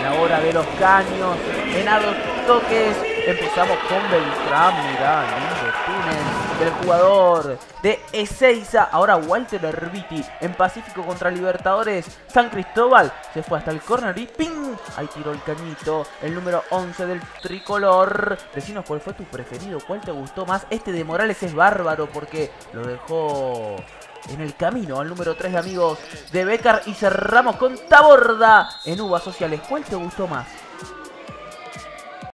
la hora de los caños. En a dos toques empezamos con Beltrán. Mirá, lindo túnel del jugador de Ezeiza. Ahora Walter Erviti en Pacífico contra Libertadores. San Cristóbal se fue hasta el córner y ¡ping! Ahí tiró el cañito. El número 11 del tricolor. Decinos cuál fue tu preferido, cuál te gustó más. Este de Morales es bárbaro porque lo dejó en el camino al número 3 de Amigos de Becar. Y cerramos con Taborda en Uvas Sociales. ¿Cuál te gustó más?